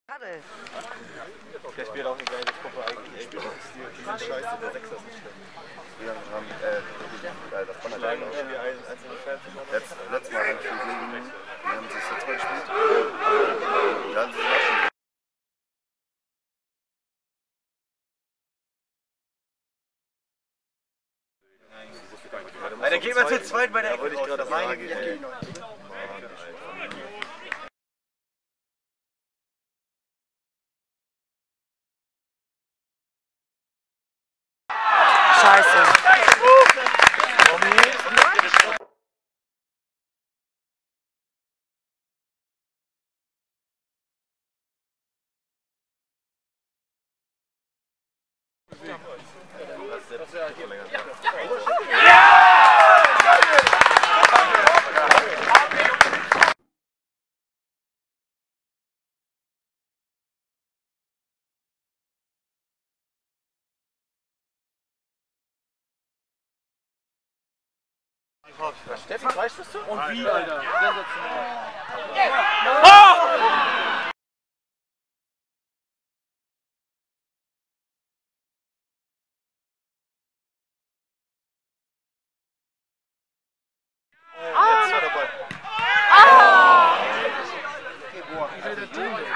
Schade. Der spielt auch eine geile Gruppe eigentlich. Die sind scheiße, der Sechser ist nicht schlimm. Wir haben das von der Leine irgendwie einzelne Fans. Letztes Mal haben wir gesehen, wir haben das jetzt mal gespielt. Da haben sie sich auch schon. Da gehen wir zu zweit bei der Ecke. Wollte ich gerade sagen. Scheiße. Steffi, weißt du? Und wie, Alter? Sensationell. Jetzt war dabei. Wie will der den denn?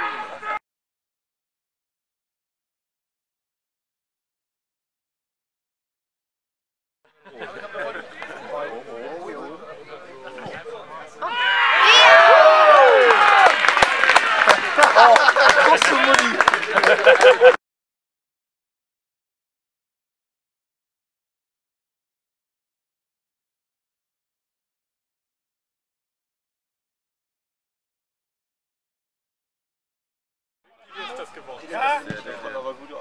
Kommst du, Mutti? Wie ist das geworden? Ja, der aber gut.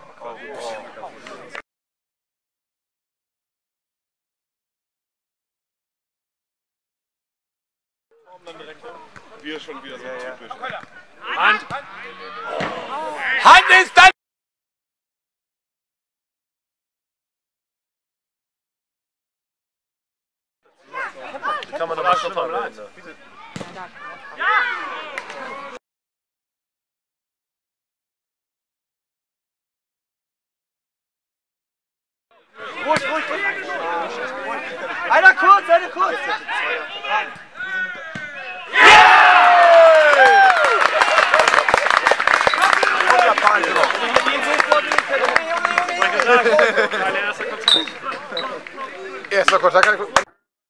Wir schon wieder so typisch. Hand! Hand ist dann! Kann man nochmal schon am Ende. Ruhig, ruhig, ruhig! Einer kurz, einer kurz! Erster Kontakt.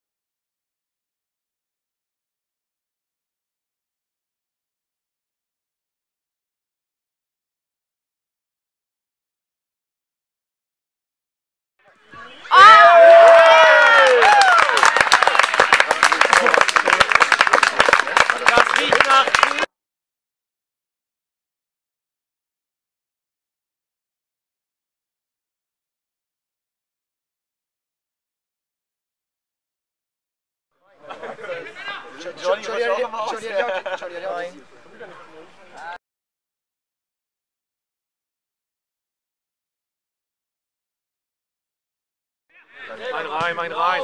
Das riecht nach... Mein rein, mein rein.